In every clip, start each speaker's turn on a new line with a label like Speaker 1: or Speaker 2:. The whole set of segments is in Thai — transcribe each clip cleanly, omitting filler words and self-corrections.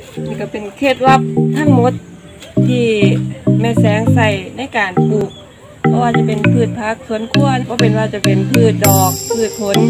Speaker 1: นี่ก็เป็นเคล็ดลับทั้งหมดที่แม่แสงใส่ในการปลูกเพราะว่าจะเป็นพืชผักสวนครัวก็เป็นว่าจะเป็นพืชดอกพืชผล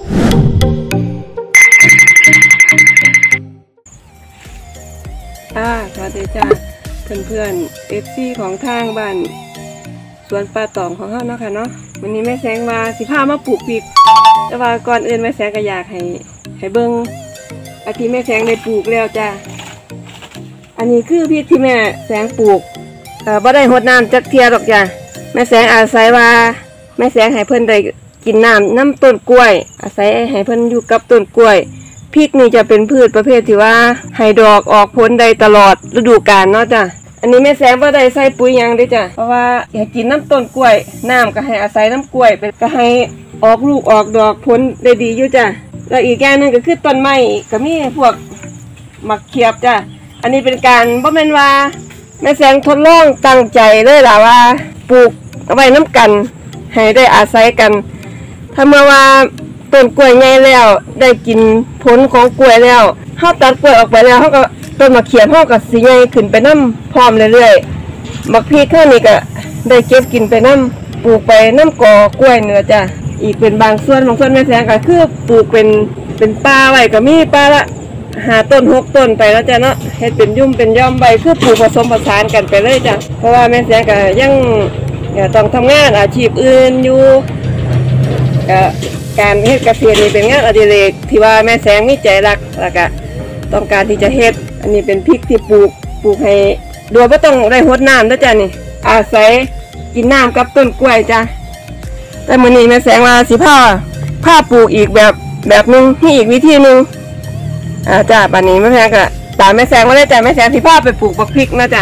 Speaker 1: สวัสดีจ้าเพื่อนๆ FC ของทางบ้านสวนป่าตองของเขาเนาะค่ะเนาะวันนี้แม่แสงมาสิพามาปลูกพริกแต่ว่าก่อนอื่นแม่แสงก็อยากให้เบิ้งอาทิแม่แสงได้ปลูกแล้วจ้าอันนี้คือพริกที่แม่แสงปลูกบ่ได้หดน้ำจักเทียหรอกจ้าแม่แสงอาศัยว่าแม่แสงให้เพิ่นได้กินน้ำต้นกล้วยอาศัยให้เพิ่นอยู่กับต้นกล้วยพริกนี่จะเป็นพืชประเภทที่ว่าให้ดอกออกผลได้ตลอดฤดูกาลเนาะจ้ะอันนี้แม่แสงบ่ได้ใส่ปุ๋ยหยังเด้จ้ะเพราะว่าให้กินน้ำต้นกล้วยน้ำก็ให้อาศัยน้ำกล้วยเป็นก็ให้ออกลูกออกดอกผลได้ดีอยู่จ้ะแล้วอีกอย่างนึงก็คือต้นไม้ก็มีพวกหมักเขียบจ้ะอันนี้เป็นการบ่แม่นว่าแม่แสงทดลองตั้งใจเลยล่ะว่าปลูกเอาไว้น้ำกันให้ได้อาศัยกันถ้าเมื่อว่าต้นกล้วยใหญ่แล้วได้กินผลของกล้วยแล้วเฮาตัดกล้วยออกไปแล้วเฮาก็ต้นมะเขือเฮาก็สิใหญ่ขึ้นไปนำพร้อมเรื่อยๆบักพริกเฮานี่ก็ได้เก็บกินไปนำปลูกไปนำกอกล้วยเนื้อจ้ะอีกเป็นบางส่วนแม่แสงก็คือปลูกเป็นป่าไว้ก็มีป่าละ5ต้น6ต้นไปแล้วจ้ะเนาะเฮ็ดเป็นยุ่มเป็นย่อมใบคือปลูกผสมผสานกันไปเลยจ้ะเพราะว่าแม่แสงก็ยังต้องทำงานอาชีพอื่นอยู่การเฮ็ดเกษตรนี่เป็นงานอดิเรกที่ว่าแม่แสงมีใจรักแล้วก็ต้องการที่จะเฮ็ดอันนี้เป็นพริกที่ปลูกให้โดยไม่ต้องได้รดน้ำนะจ๊ะนี่อาศัยกินน้ำกับต้นกล้วยจ้ะแต่มื้อนี้แม่แสงว่าสิผ้าปลูกอีกแบบนึงที่อีกวิธีนึงจ้ะป่านนี้แม่แสงก็ตามแม่แสงมาได้จ้ะแม่แสงสิผ้าไปปลูกบักพริกนะจ๊ะ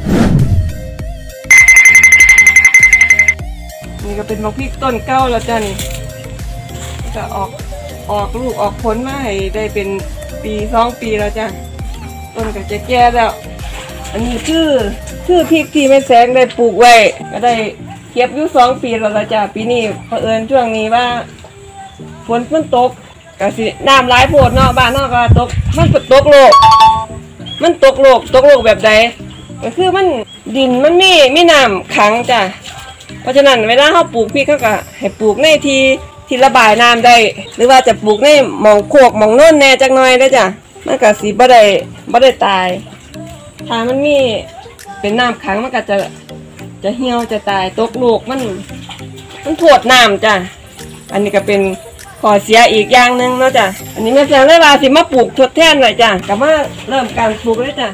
Speaker 1: นี่ก็เป็นบักพริกต้นเก่าแล้วจ้ะนี่จะออกลูกออกผลมาให้ได้เป็นปี2 ปีแล้วจ้ะต้นก็จะแก่แล้วอันนี้คือพริกที่แม่แสงได้ปลูกไว้ก็ได้เก็บอยู่2 ปีแล้วจ้ะปีนี้เผอิญช่วงนี้ว่าฝนมันตกก็สิน้ำหลายโพดเนาะบ้านเนาะก็ตกมันตกโลกแบบใดก็คือมันดินมันมีน้ำขังจ้ะเพราะฉะนั้นเวลาเขาปลูกพริกเขาก็ให้ปลูกในที่ระบายน้ำได้หรือว่าจะปลูกในหม่องโคกหม่องโน่นแน่จักหน่อยได้จ้ะมันก็สิบ่ได้ตายถ้ามันมีเป็นน้ำขังมันก็จะเหี่ยวจะตายตกลูกมันถ่วงน้ำจ้ะอันนี้ก็เป็นข้อเสียอีกอย่างหนึ่งเนาะจ้ะอันนี้แม่แสงเลยว่าสิมาปลูกทดแทนหน่อยจ้ะก็มาเริ่มการปลูกเลยจ้ะ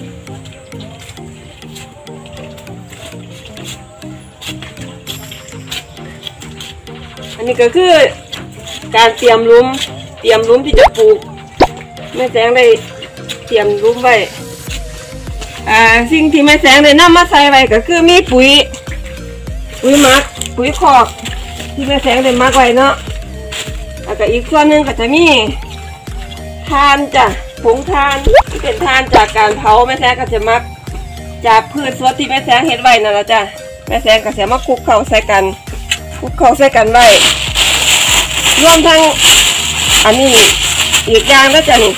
Speaker 1: อันนี้ก็คือการเตรียมหลุมที่จะปลูกแม่แสงได้เตรียมหลุมไว้สิ่งที่แม่แสงได้นำมาใส่ไว้ก็คือมีปุ๋ยหมักปุ๋ยคอกที่แม่แสงได้หมักไว้เนาะแล้วก็อีกส่วนหนึ่งก็จะมีถ่านจ้ะผงถ่านที่เป็นถ่านจากการเผาแม่แสงก็จะหมักจากพืชสวนที่แม่แสงเฮ็ดไว้นั่นแหละจ้ะแม่แสงก็จะมาคลุกเข้าใส่กันไว้รวมทั้งอันนี้อีกอย่างนะจ๊ะนี่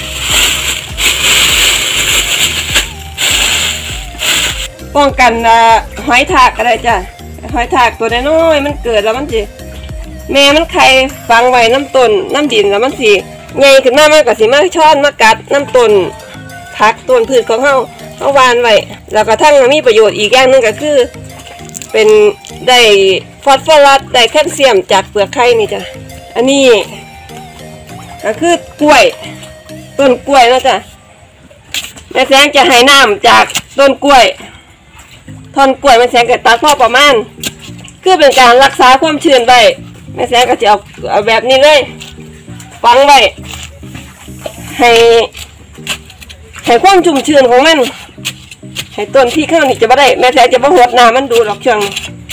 Speaker 1: ป้องกันหอยทากอะไรจ้ะหอยทากตัวน้อยมันเกิดแล้วมันสิแม่มันไข่ฝังไว้น้ำต้นน้ำดินแล้วมันสิใหญ่ขึ้นมาก็สิมาช้อนมากัดน้ำต้นผักต้นพืชของเขาวานไว้แล้วก็ทั้งมีประโยชน์อีกอย่างนึงก็คือเป็นได้ฟอสฟอรัสได้แคลเซียมจากเปลือกไข่นี่จ้ะอันนี้ก็คือกล้วยต้นกล้วยนะจ้ะแม่แสงจะให้น้ำจากต้นกล้วยท่อนกล้วยแม่แสงก็ตัดพอประมาณคือเป็นการรักษาความชื้นไว้แม่แสงก็จะเอาแบบนี้เลยฝังไว้ให้ความชุ่มชื้นของมันให้ต้นที่ข้างนี้จะไม่ได้แม่แสงจะไม่หดน้ำมันดูหรอกช่วง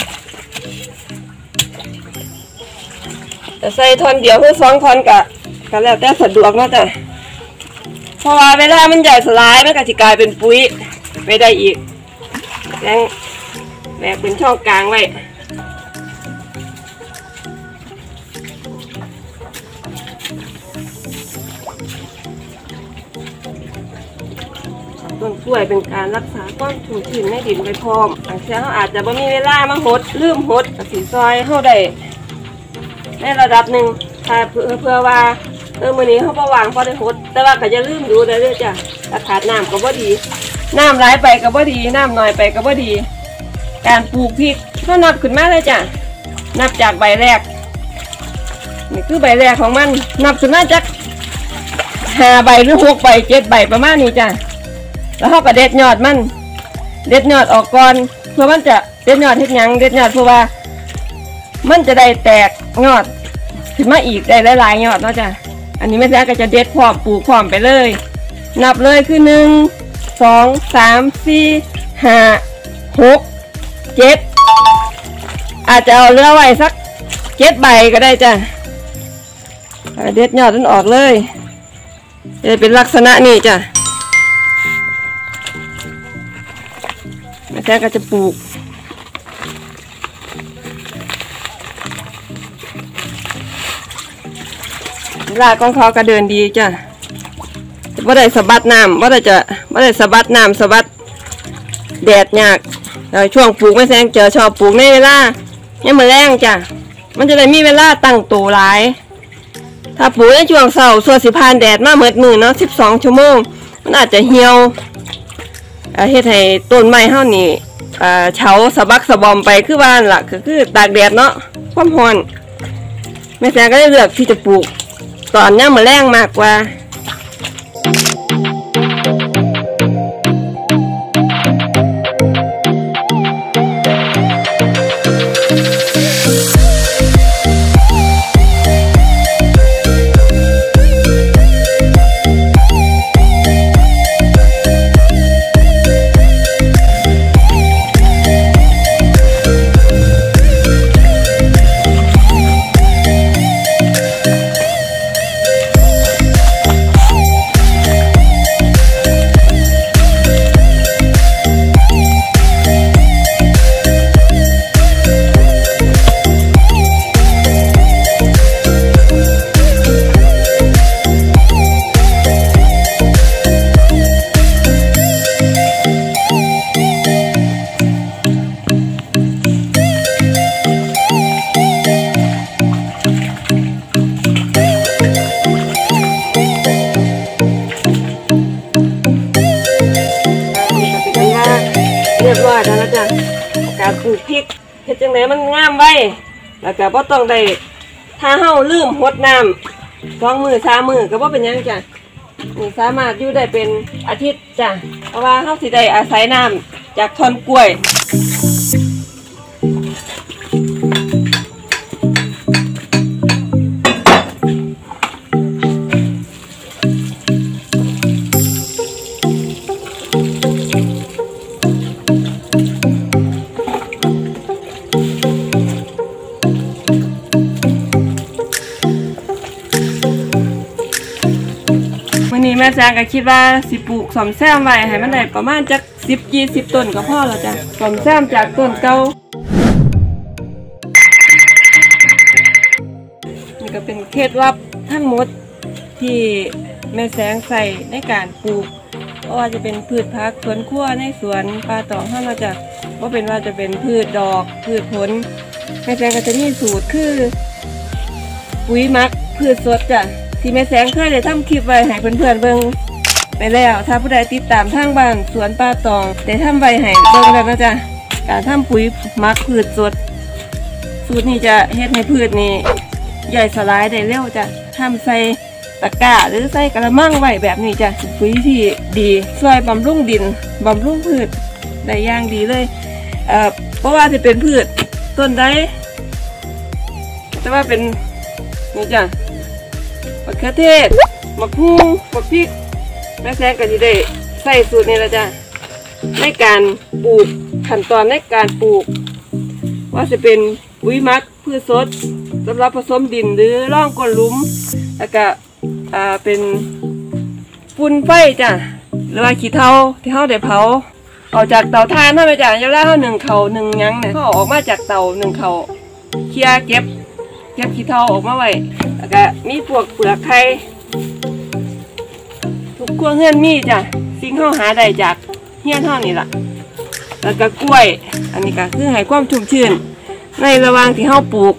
Speaker 1: แต่ใส่ท่อนเดียวหรือ2 ท่อนก็แล้วแต่สะดวกนะจ๊ะเพราะว่าเวลามันใหญ่สลายมันก็จะกลายเป็นปุ๋ยไม่ได้อีกแบกเป็นช่องกลางไว้ นต้นกล้วยเป็นการรักษาความชุ่มชื้นในดินไปพร้อมบางเช้าเขาอาจจะไม่มีเวลามาหดลืมหดสีซอยเขาได้ในระดับหนึ่งถ้าเพื่อว่ามื้อนี้เขาประวางพอได้หดแต่ว่าก็จะลืมดูได้เลยจ้ะถ้าขาดน้ำก็บ่ดีน้ำไหลไปก็บ่ดีน้ำน้อยไปก็บ่ดีการปลูกพริกเขานับขึ้นมาเลยจ้ะนับจากใบแรกนี่คือใบแรกของมันนับขึ้นมาจาก5 ใบหรือ6 ใบ 7 ใบประมาณนี้จ้ะแล้วเขาก็เด็ดยอดมันเด็ดยอดออกก่อนเพื่อมันจะเด็ดยอดเฮ็ดหยังเด็ดยอดเพราะว่ามันจะได้แตกยอดขึ้นมาอีกได้หลายๆยอดเนาะจ้ะอันนี้แม่แซงก็จะเด็ดพร้อมปลูกพร้อมไปเลยนับเลยคือ1 2 3 4 5 6 7อาจจะเอาเหลือไว้สัก7 ใบก็ได้จ้ะเด็ดยอดนั้นออกเลยจะเป็นลักษณะนี้จ้ะแม่แซงก็จะปลูกรากของเขาก็เดินดีจ้ะว่าได้สะบัดน้ำว่าได้สะบัดน้ำสะบัดแดดยากช่วงปลูกแม่แซงเจอชอบปลูกในเวลาเนี่ยมาแรงจ้ะมันจะได้มีเวลาตั้งตัวหลายถ้าปลูกในช่วงเสาร์ส่วนสิพานแดดมาเมื่อมือเนาะ12 ชั่วโมงมันอาจจะเหี่ยวเฮ็ดให้ต้นไม้เฮานี่เฉาสะบักสะบอมไปคือบ้านล่ะคือตากแดดเนาะความร้อนแม่แซงก็ได้เลือกที่จะปลูกตอนนี้มาแรงมากกว่าเรียบร้อยแล้วนะจ๊ะการปลูกพริกเฮ็ดจังไดมันงามไว้แล้วก็บ่ต้องได้ถ้าเฮาลืมหดน้ำ2 มื้อ 3 มื้อก็บ่เป็นหยังจ้ะนี่สามารถอยู่ได้เป็นอาทิตย์จ้ะเพราะว่าเฮาสิได้อาศัยน้ำจากท่อนกล้วยนี่แม่แซงก็คิดว่าสิปลูกซ่อมแซมไว้ให้มันได้ประมาณจัก10-20 ต้นก็พอแล้วจ้ะซ่อมแซมจากต้นเก่านี่ก็เป็นเคล็ดลับทั้งหมดที่แม่แสงใส่ในการปลูกเพราะว่าจะเป็นพืชผักสวนครัวในสวนป่าตองเราจะว่าเป็นว่าจะเป็นพืชดอกพืชผลแม่แสงก็จะมีสูตรคือปุ๋ยหมักพืชสดจ้ะที่แม่แสงเคยได้ทำคลิปไว้ให้เพื่อนๆเบิ่งไปแล้วถ้าผู้ใดติดตามทางบ้านสวนป่าตองได้ทำไว้ให้เบิ่งแล้วนะจ๊ะการทำปุ๋ยหมักพืชสดสูตรนี้จะเฮ็ดให้พืชนี่ใหญ่สลายได้เร็วจ้ะทำใส่ตะกร้าหรือใส่กระมังไว้แบบนี้จ้ะปุ๋ยที่ดีช่วยบำรุงดินบำรุงพืชได้อย่างดีเลยเพราะว่าจะเป็นพืชต้นใดแต่ว่าเป็นนี่จ้ะมะเขือเทศมะฮุ่งมะพริกแม่แซงก็จะได้ใส่สูตรนี้แล้วจ้ะในการปลูกขั้นตอนในการปลูกว่าจะเป็นปุ๋ยหมักพืชสดสำหรับผสมดินหรือร่องก้นหลุมแล้วก็เป็นฝุ่นไฟจ้ะหรือว่าขี้เถ้าที่เขาได้เผาออกจากเตาถ่านเท่าไหร่จ้ะเวลาเขา1 เขา1 ยังเนี่ยเขาออกมาจากเตา1 เขาเคลียร์เก็บขี้เถ้าออกมาไว้แล้วก็มีพวกเปลือกไข่ทุกครัวเฮือนมีจ้ะสิ่งเฮาหาได้จากเฮียนเฮานี่ล่ะแล้วก็กล้วยอันนี้ก็คือให้ความชุ่มชื้นในระหว่างที่เฮาปลูก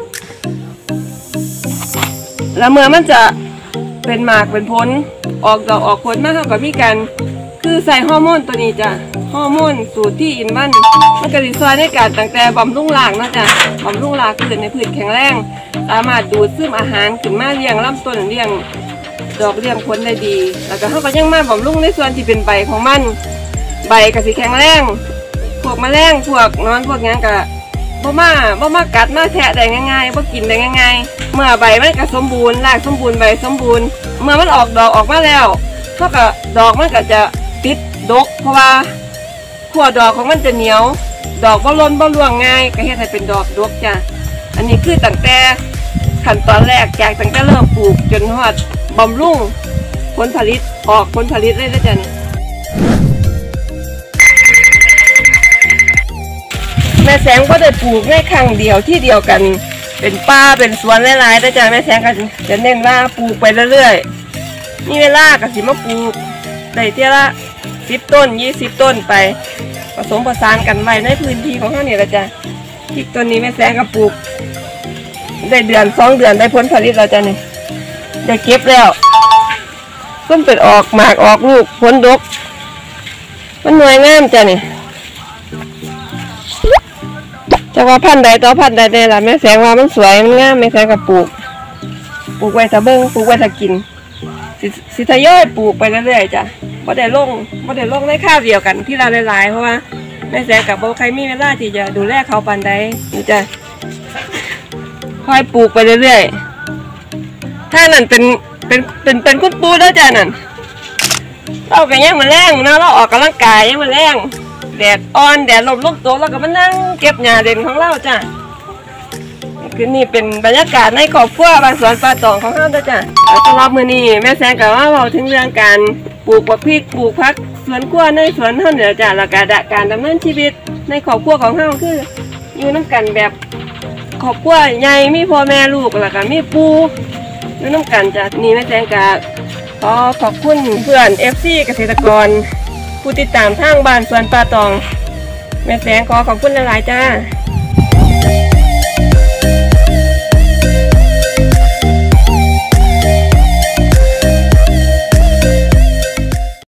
Speaker 1: แล้วเมื่อมันจะเป็นหมากเป็นผลออกดอกออกผลมาเฮาก็มีการคือใส่ฮอร์โมนตัวนี้จ้ะฮอร์โมนสูตรที่อินมันก็สิช่วยในการตั้งแต่บำรุงรากเนาะจ้ะบำรุงรากพืชในพืชแข็งแรงสามารถดูดซึมอาหารขึ้นมาเลี้ยงลำต้นเลี้ยงดอกเลี้ยงผลได้ดีแล้วก็เฮาก็ยังมาบำรุงในส่วนที่เป็นใบของมันใบก็สิแข็งแรงพวกแมลงพวกนอนพวกหยังก็บ่มากัดมาแทะได้ง่ายๆบ่กินได้ง่ายๆเมื่อใบมันก็สมบูรณ์รากสมบูรณ์ใบสมบูรณ์เมื่อมันออกดอกออกมาแล้วเฮาก็ดอกมันก็จะติดดกเพราะว่าขั้วดอกของมันจะเหนียวดอกบ่ล้นบ่ร่วงง่ายก็เฮ็ดให้เป็นดอกดกจ้ะอันนี้คือตั้งแต่ขั้นตอนแรกจากตั้งแต่เริ่มปลูกจนฮอดบำรุงผลผลิตออกผลผลิตเลยนะจ๊ะนี่แม่แสงก็ได้ปลูกในครั้งเดียวที่เดียวกันเป็นป่าเป็นสวนหลายๆนะจ๊ะแม่แสงก็จะเน้นว่าปลูกไปเรื่อยๆมีเวลาก็สิมาปลูกได้เท่าละ10 ต้น20 ต้นไปผสมผสานกันไว้ในพื้นที่ของเขาเนี่ยละจ้ะพริกต้นนี้แม่แสงก็ปลูกได้เดือน2 เดือนได้ผลผลิตแล้วจ้ะนี่ได้เก็บแล้วต้นเป็นออกหมากออกลูกผลดกมันหน่วยงามจ้ะนี่จะว่าพันธุ์ใดต่อพันธุ์ใดเนี่ยล่ะแม่แสงว่ามันสวยมันงามแม่แสงก็ปลูกไว้ถ้าเบิ่งปลูกไว้ถ้ากินสิทยอยปลูกไปเรื่อยๆจ้ะบ่ได้ลงในข้าวเดียวกันที่เราหลายๆเพราะว่าแม่แสงกับบ่ใครมีเวลาที่จะดูแลเขาปานใดนี่จ้ะค่อยปลูกไปเรื่อยๆถ้านั่นเป็นคุณปู่แล้วจ้ะนั่นเราก็ยังมาแรงนะเราออกกำลังกายยังมาแรงแดดอ่อนแดดลมตกแล้วก็มานั่งเก็บหญ้าเด่นของเราจ้ะคือนี่เป็นบรรยากาศในครอบครัวบ้านสวนป่าตองของเราจ้ะสำหรับมื้อนี้แม่แสงก็ว่าเว้าถึงเรื่องการปลูกพริกปลูกผักสวนครัวในสวนเฮาเนี่ยจ้ะแล้วก็การดำเนินชีวิตในครอบครัวของเฮาคืออยู่นำกันแบบครอบครัวใหญ่มีพ่อแม่ลูกแล้วก็มีปู่อยู่นำกันจ้ะนี่แม่แสงก็ขอบคุณเพื่อน FC เกษตรกรผู้ติดตามทางบ้านสวนป่าตองแม่แสงขอบคุณหลายๆจ้า